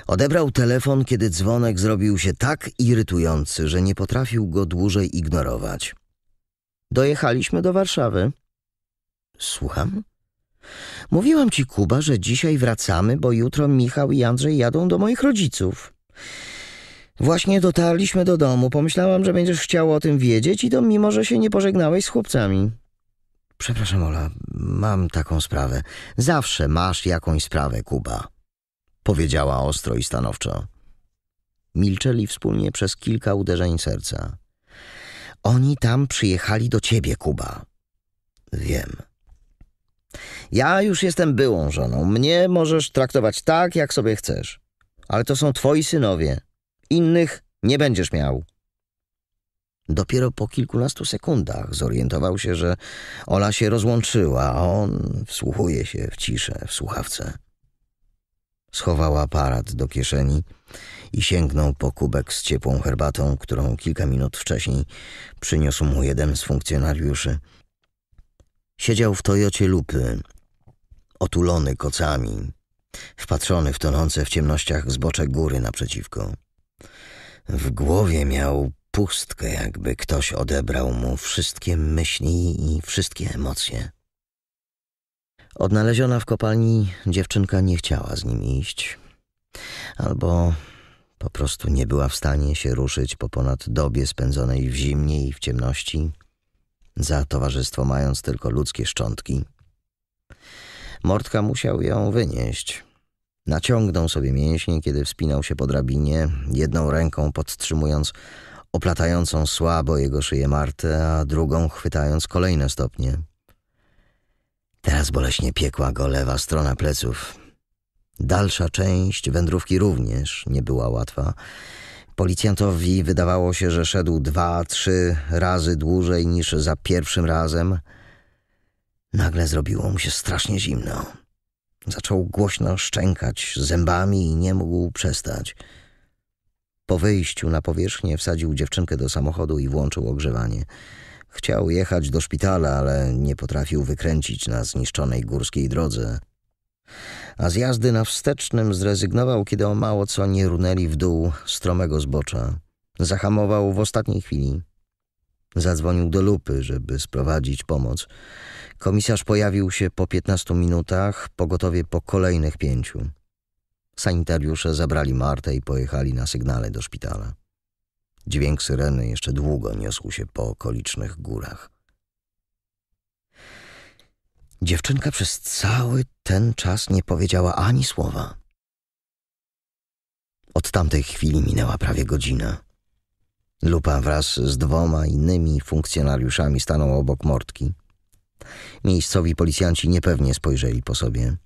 Odebrał telefon, kiedy dzwonek zrobił się tak irytujący, że nie potrafił go dłużej ignorować. Dojechaliśmy do Warszawy. Słucham? Mówiłam ci, Kuba, że dzisiaj wracamy, bo jutro Michał i Andrzej jadą do moich rodziców. Właśnie dotarliśmy do domu. Pomyślałam, że będziesz chciał o tym wiedzieć i to mimo, że się nie pożegnałeś z chłopcami. Przepraszam, Ola, mam taką sprawę. Zawsze masz jakąś sprawę, Kuba, powiedziała ostro i stanowczo. Milczeli wspólnie przez kilka uderzeń serca. Oni tam przyjechali do ciebie, Kuba. Wiem. Ja już jestem byłą żoną. Mnie możesz traktować tak, jak sobie chcesz. Ale to są twoi synowie. Innych nie będziesz miał. Dopiero po kilkunastu sekundach zorientował się, że Ola się rozłączyła, a on wsłuchuje się w ciszę w słuchawce. Schował aparat do kieszeni i sięgnął po kubek z ciepłą herbatą, którą kilka minut wcześniej przyniósł mu jeden z funkcjonariuszy. Siedział w Toyocie Lupy, otulony kocami, wpatrzony w tonące w ciemnościach zbocze góry naprzeciwko. W głowie miał pustkę, jakby ktoś odebrał mu wszystkie myśli i wszystkie emocje. Odnaleziona w kopalni dziewczynka nie chciała z nim iść, albo po prostu nie była w stanie się ruszyć po ponad dobie spędzonej w zimnie i w ciemności, za towarzystwo mając tylko ludzkie szczątki. Mordka musiał ją wynieść. Naciągnął sobie mięśnie, kiedy wspinał się po drabinie, jedną ręką podtrzymując oplatającą słabo jego szyję Martę, a drugą chwytając kolejne stopnie. Teraz boleśnie piekła go lewa strona pleców. Dalsza część wędrówki również nie była łatwa. Policjantowi wydawało się, że szedł 2-3 razy dłużej niż za pierwszym razem. Nagle zrobiło mu się strasznie zimno. Zaczął głośno szczękać zębami i nie mógł przestać. Po wyjściu na powierzchnię wsadził dziewczynkę do samochodu i włączył ogrzewanie. Chciał jechać do szpitala, ale nie potrafił wykręcić na zniszczonej górskiej drodze. A z jazdy na wstecznym zrezygnował, kiedy o mało co nie runęli w dół stromego zbocza. Zahamował w ostatniej chwili. Zadzwonił do Lupy, żeby sprowadzić pomoc. Komisarz pojawił się po 15 minutach, pogotowie po kolejnych 5. Sanitariusze zabrali Martę i pojechali na sygnale do szpitala. Dźwięk syreny jeszcze długo niósł się po okolicznych górach. Dziewczynka przez cały ten czas nie powiedziała ani słowa. Od tamtej chwili minęła prawie godzina. Lupa wraz z 2 innymi funkcjonariuszami stanął obok Mordki. Miejscowi policjanci niepewnie spojrzeli po sobie.